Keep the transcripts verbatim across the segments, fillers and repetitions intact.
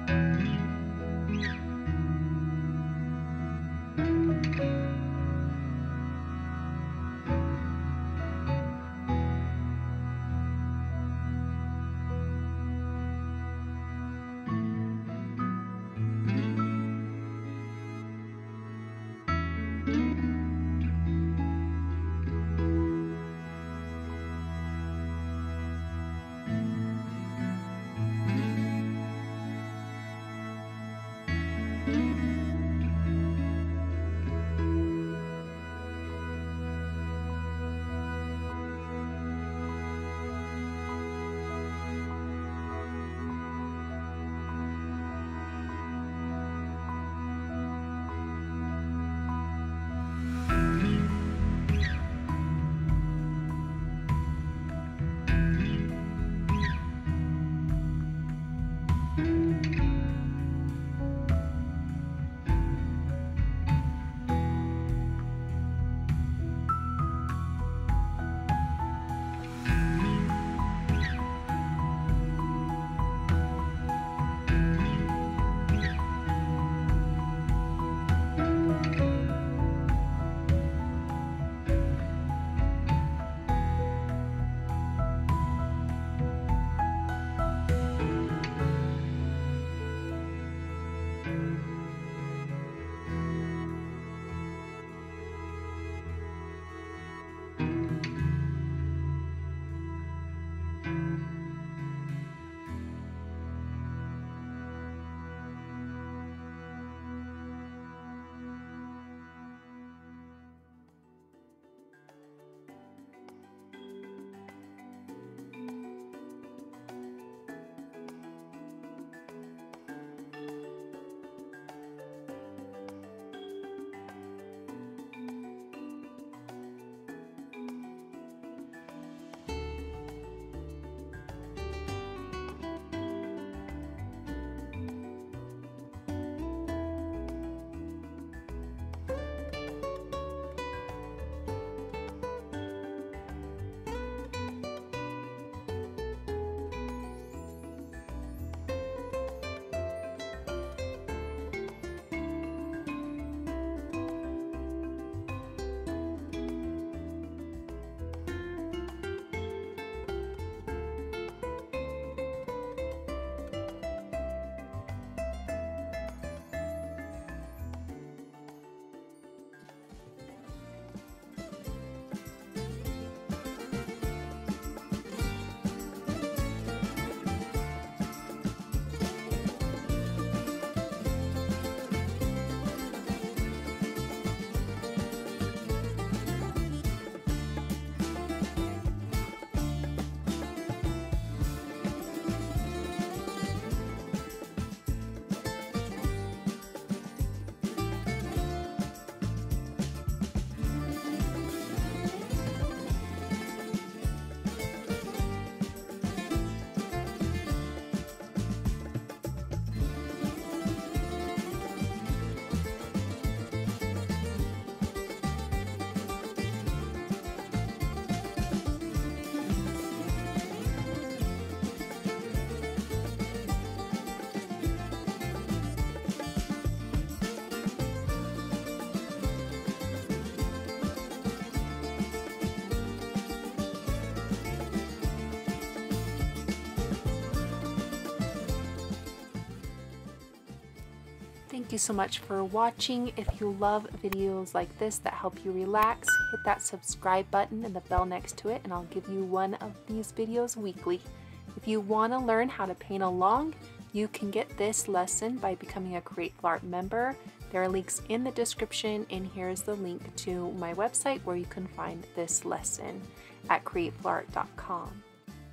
Thank you so much for watching. If you love videos like this that help you relax, hit that subscribe button and the bell next to it, and I'll give you one of these videos weekly. If you want to learn how to paint along, you can get this lesson by becoming a Createful Art member. There are links in the description, and here's the link to my website where you can find this lesson at createful art dot com.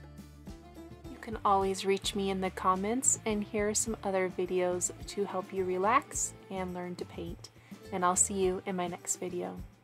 You can always reach me in the comments, and here are some other videos to help you relax and learn to paint. And I'll see you in my next video.